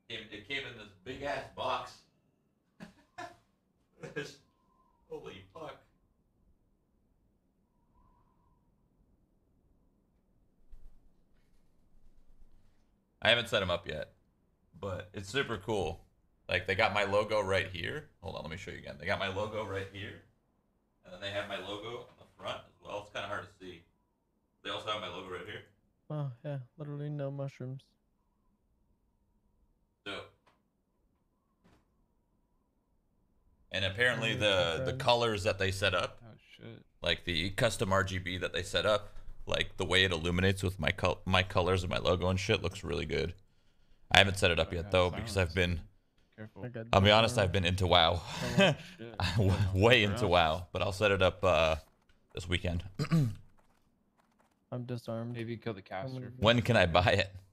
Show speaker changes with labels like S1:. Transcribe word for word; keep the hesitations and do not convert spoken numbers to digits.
S1: It, it came in this big ass box. Holy fuck. I haven't set them up yet, but it's super cool. Like, they got my logo right here. Hold on, let me show you again. They got my logo right here, and then they have my logo on the front as well. It's kind of hard to see. They also have my logo right here.
S2: Oh, yeah, literally no mushrooms.
S1: So, and apparently the the colors that they set up,
S3: oh shit,
S1: like the custom R G B that they set up, like the way it illuminates with my col my colors and my logo and shit looks really good. I haven't set it up
S3: oh,
S1: yet
S3: yeah,
S1: though
S3: silence.
S1: because I've been.
S3: Careful.
S1: I'll be honest, I've been into WoW.
S3: Oh,
S1: Way into WoW, but I'll set it up uh, this weekend.
S2: I'm disarmed.
S3: Maybe kill the caster.
S1: When can I buy it?